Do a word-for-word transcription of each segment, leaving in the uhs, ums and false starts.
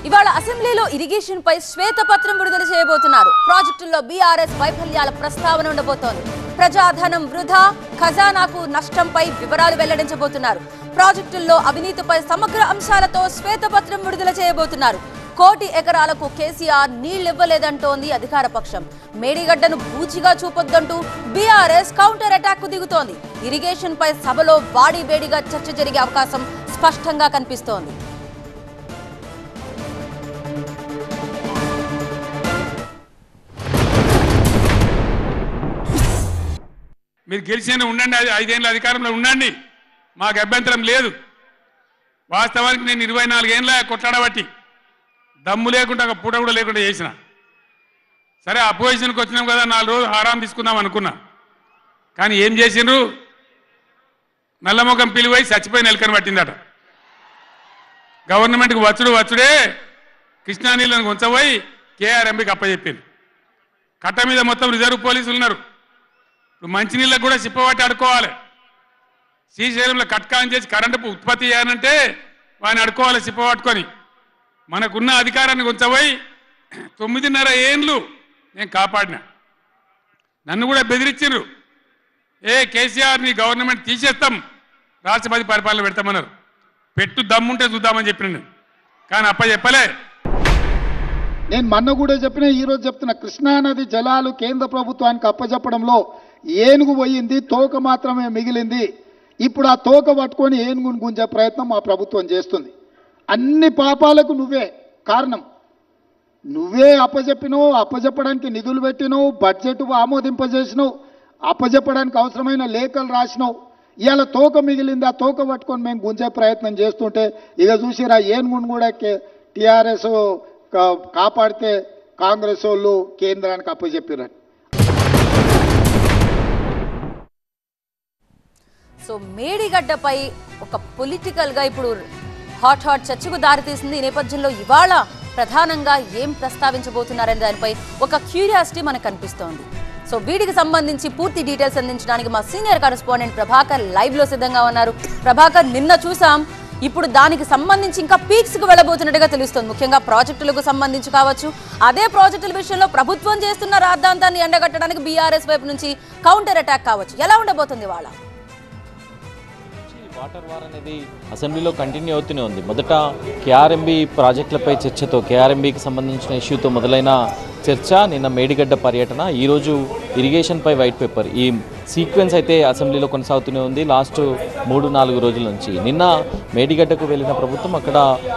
ఇవాళ అసెంబ్లీలో ఇరిగేషన్ పై శ్వేతపత్రం విడుదల చేయబోతున్నారు. ప్రాజెక్టుల్లో బీఆర్ఎస్ వైఫల్యాల ప్రస్తావన ఉండబోతోంది. ప్రజాధనం వృధా, ఖజానాకు నష్టంపై వివరాలు వెల్లడించబోతున్నారు. ప్రాజెక్టుల్లో అవినీతిపై సమగ్ర అంశాలతో శ్వేతపత్రం విడుదల చేయబోతున్నారు. కోటి ఎకరాలకు కేసీఆర్ నీళ్లివ్వలేదంటోంది అధికార పక్షం. మేడిగడ్డను బూచిగా చూపొద్దంటూ బీఆర్ఎస్ కౌంటర్ అటాక్ కు దిగుతోంది. ఇరిగేషన్ పై సభలో వాడి వేడిగా చర్చ జరిగే అవకాశం స్పష్టంగా కనిపిస్తోంది. మీరు గెలిచిన ఉండండి, ఐదేళ్ళ అధికారంలో ఉండండి, మాకు అభ్యంతరం లేదు. వాస్తవానికి నేను ఇరవై నాలుగేళ్ళ కొట్లాడబట్టి దమ్ము లేకుండా ఒక పూట కూడా లేకుండా చేసిన. సరే అపోజిషన్కి వచ్చినాం కదా, నాలుగు రోజులు ఆరాం తీసుకుందాం అనుకున్నా. కానీ ఏం చేసిండ్రు? నల్లముఖం పిలివై చచ్చిపోయి ఎలకని పట్టిందట. గవర్నమెంట్కి వచ్చుడు వచ్చుడే కృష్ణా నీళ్ళను ఉంచబోయి కేఆర్ఎంబీకి అప్పచెప్పింది. కట్ట మీద మొత్తం రిజర్వ్ పోలీసులు ఉన్నారు. ఇప్పుడు మంచినీళ్ళకు కూడా సిప్పబట్టి అడుకోవాలి. శ్రీశైలంలో కట్కాన్ చేసి కరెంటు ఉత్పత్తి చేయాలంటే వాడిని అడుకోవాలి సిప్పబట్టుకొని. మనకున్న అధికారాన్ని ఉంచబోయి తొమ్మిదిన్నర ఏండ్లు నేను కాపాడినా. నన్ను కూడా బెదిరించారు. ఏ కేసీఆర్ ని గవర్నమెంట్ తీసేస్తాం, రాష్ట్రపతి పరిపాలన పెడతామన్నారు. పెట్టు దమ్ముంటే చూద్దామని చెప్పిన, కానీ అప్ప చెప్పలే. నేను మొన్న కూడా చెప్పిన, ఈరోజు చెప్తున్నా, కృష్ణానది జలాలు కేంద్ర ప్రభుత్వానికి అప్పచెప్పడంలో ఏనుగు పోయింది, తోక మాత్రమే మిగిలింది. ఇప్పుడు ఆ తోక పట్టుకొని ఏనుగును గుంజే ప్రయత్నం మా ప్రభుత్వం చేస్తుంది. అన్ని పాపాలకు నువ్వే కారణం. నువ్వే అప్పచెప్పినావు, అప్పచెప్పడానికి నిధులు పెట్టినావు, బడ్జెట్ ఆమోదింపజేసినావు, అప్పచెప్పడానికి అవసరమైన లేఖలు రాసినావు. ఇవాళ తోక మిగిలింది, ఆ తోక పట్టుకొని మేము గుంజే ప్రయత్నం చేస్తుంటే ఇక చూసిరా ఏనుగును కూడా టీఆర్ఎస్ కాపాడితే కాంగ్రెస్ వాళ్ళు కేంద్రానికి అప్పచెప్పారని. సో మేడిగడ్డపై ఒక పొలిటికల్ గా ఇప్పుడు హాట్ హాట్ చర్చకు దారితీసింది. ఈ నేపథ్యంలో ఇవాళ ప్రధానంగా ఏం ప్రస్తావించబోతున్నారనే దానిపై ఒక క్యూరియాసిటీ మనకు కనిపిస్తోంది. సో వీటికి సంబంధించి పూర్తి డీటెయిల్స్ అందించడానికి మా సీనియర్ కరెస్పాండెంట్ ప్రభాకర్ లైవ్ లో సిద్ధంగా ఉన్నారు. ప్రభాకర్, నిన్న చూసాం, ఇప్పుడు దానికి సంబంధించి ఇంకా పీక్స్ కు వెళ్ళబోతున్నట్టుగా తెలుస్తోంది. ముఖ్యంగా ప్రాజెక్టులకు సంబంధించి కావచ్చు, అదే ప్రాజెక్టుల విషయంలో ప్రభుత్వం చేస్తున్న రాద్ధాంతాన్ని ఎండగట్టడానికి బీఆర్ఎస్ వైపు నుంచి కౌంటర్ అటాక్ కావచ్చు. ఎలా ఉండబోతుంది వాళ్ళ వాటర్ వార్ అనేది అసెంబ్లీలో కంటిన్యూ అవుతూనే ఉంది. మొదట కేఆర్ఎంబీ ప్రాజెక్టులపై చర్చతో, కేఆర్ఎంబీకి సంబంధించిన ఇష్యూతో మొదలైన చర్చ, నిన్న మేడిగడ్డ పర్యటన, ఈరోజు ఇరిగేషన్పై వైట్ పేపర్. ఈ సీక్వెన్స్ అయితే అసెంబ్లీలో కొనసాగుతూనే ఉంది లాస్ట్ మూడు నాలుగు రోజుల నుంచి. నిన్న మేడిగడ్డకు వెళ్ళిన ప్రభుత్వం అక్కడ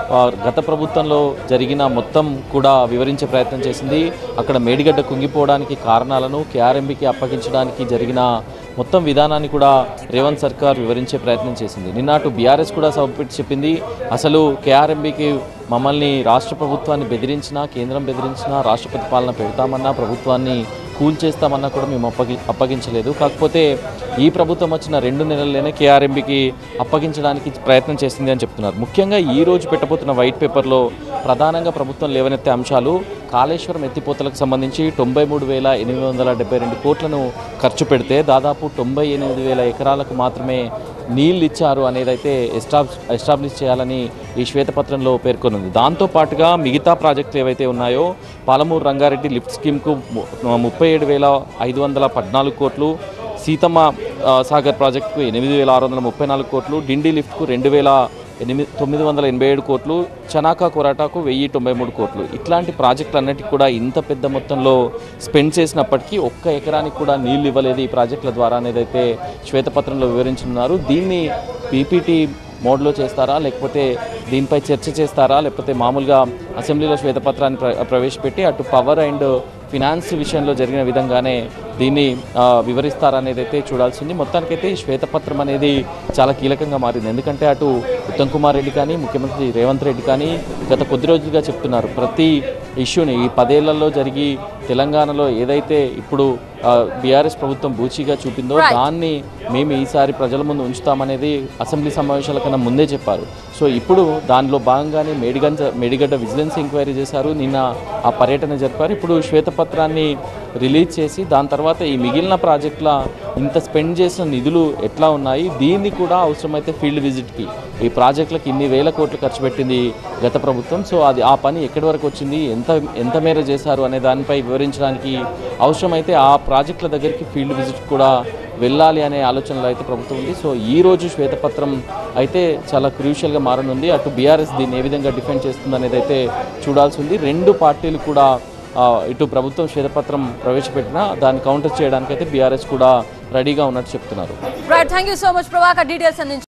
గత ప్రభుత్వంలో జరిగిన మొత్తం కూడా వివరించే ప్రయత్నం చేసింది. అక్కడ మేడిగడ్డ కుంగిపోవడానికి కారణాలను, కేఆర్ఎంబీకి అప్పగించడానికి జరిగిన మొత్తం విధానాన్ని కూడా రేవంత్ సర్కార్ వివరించే ప్రయత్నం చేసింది. నిన్న అటు బీఆర్ఎస్ కూడా సభపెట్టి చెప్పింది, అసలు కేఆర్ఎంబీకి మమ్మల్ని రాష్ట్ర ప్రభుత్వాన్ని బెదిరించినా, కేంద్రం బెదిరించినా, రాష్ట్రపతి పాలన పెడతామన్నా, ప్రభుత్వాన్ని కూల్ చేస్తామన్నా కూడా మేము అప్పగి అప్పగించలేదు కాకపోతే ఈ ప్రభుత్వం వచ్చిన రెండు నెలల్లోనే కేఆర్ఎంబీకి అప్పగించడానికి ప్రయత్నం చేసింది అని చెప్తున్నారు. ముఖ్యంగా ఈ రోజు పెట్టబోతున్న వైట్ పేపర్లో ప్రధానంగా ప్రభుత్వం లేవనెత్తే అంశాలు, కాళేశ్వరం ఎత్తిపోతలకు సంబంధించి తొంభై మూడు వేల ఎనిమిది వందల డెబ్బై రెండు కోట్లను ఖర్చు పెడితే దాదాపు తొంభై ఎనిమిది వేల ఎకరాలకు మాత్రమే నీళ్ళు ఇచ్చారు అనేదైతే ఎస్టాబ్లిష్ ఎస్టాబ్లిష్ చేయాలని ఈ శ్వేతపత్రంలో పేర్కొనుంది. దాంతోపాటుగా మిగతా ప్రాజెక్టులు ఏవైతే ఉన్నాయో, పాలమూరు రంగారెడ్డి లిఫ్ట్ స్కీమ్కు ముప్పై ఏడు వేల ఐదు వందల పద్నాలుగు కోట్లు, సీతమ్మ సాగర్ ప్రాజెక్టుకు ఎనిమిది వేల ఆరు వందల ముప్పై నాలుగు కోట్లు, డిండి లిఫ్ట్కు రెండు వేల ఎనిమిది తొమ్మిది వందల ఎనభై ఏడు కోట్లు, చనాకా కొరాటాకు వెయ్యి తొంభై మూడు కోట్లు. ఇట్లాంటి ప్రాజెక్టులన్నిటికీ కూడా ఇంత పెద్ద మొత్తంలో స్పెండ్ చేసినప్పటికీ ఒక్క ఎకరానికి కూడా నీళ్ళు ఇవ్వలేదు ఈ ప్రాజెక్టుల ద్వారా అనేదైతే శ్వేతపత్రంలో వివరించున్నారు. దీన్ని పీపీటీ మోడ్లో చేస్తారా, లేకపోతే దీనిపై చర్చ చేస్తారా, లేకపోతే మామూలుగా అసెంబ్లీలో శ్వేతపత్రాన్ని ప్ర ప్రవేశపెట్టి అటు పవర్ అండ్ ఫినాన్స్ విషయంలో జరిగిన విధంగానే దీన్ని వివరిస్తారనేది అయితే చూడాల్సింది. మొత్తానికైతే ఈ శ్వేతపత్రం అనేది చాలా కీలకంగా మారింది. ఎందుకంటే అటు ఉత్తమ్ కుమార్ రెడ్డి కానీ, ముఖ్యమంత్రి రేవంత్ రెడ్డి కానీ గత కొద్ది రోజులుగా చెప్తున్నారు, ప్రతి ఇష్యూని ఈ పదేళ్లలో జరిగి తెలంగాణలో ఏదైతే ఇప్పుడు బీఆర్ఎస్ ప్రభుత్వం బూచిగా చూపిందో దాన్ని మేము ఈసారి ప్రజల ముందు ఉంచుతామనేది అసెంబ్లీ సమావేశాల కన్నా ముందే చెప్పారు. సో ఇప్పుడు దానిలో భాగంగానే మేడిగంజ మేడిగడ్డ విజిలెన్స్ ఎంక్వైరీ చేశారు, నిన్న ఆ పర్యటన జరిపారు. ఇప్పుడు శ్వేతపత్రం శ్వేతపత్రాన్ని రిలీజ్ చేసి దాని తర్వాత ఈ మిగిలిన ప్రాజెక్టుల ఇంత స్పెండ్ చేసిన నిధులు ఎట్లా ఉన్నాయి, దీన్ని కూడా అవసరమైతే ఫీల్డ్ విజిట్కి ఈ ప్రాజెక్టులకు ఇన్ని వేల కోట్లు ఖర్చు పెట్టింది గత ప్రభుత్వం, సో అది ఆ పని ఎక్కడి వరకు వచ్చింది, ఎంత ఎంత మేర చేశారు అనే దానిపై వివరించడానికి అవసరమైతే ఆ ప్రాజెక్టుల దగ్గరికి ఫీల్డ్ విజిట్ కూడా వెళ్ళాలి అనే ఆలోచనలో అయితే ప్రభుత్వం ఉంది. సో ఈ రోజు శ్వేతపత్రం అయితే చాలా క్రూషియల్గా మారనుంది. అటు బీఆర్ఎస్ దీన్ని ఏ విధంగా డిఫెండ్ చేస్తుంది అనేది అయితే చూడాల్సి ఉంది. రెండు పార్టీలు కూడా ఇటు ప్రభుత్వం శ్వేతపత్రం ప్రవేశపెట్టినా దాన్ని కౌంటర్ చేయడానికైతే బీఆర్ఎస్ కూడా రెడీగా ఉన్నట్టు చెప్తున్నారు. Right, thank you so much Prabhakar, details అందించారు.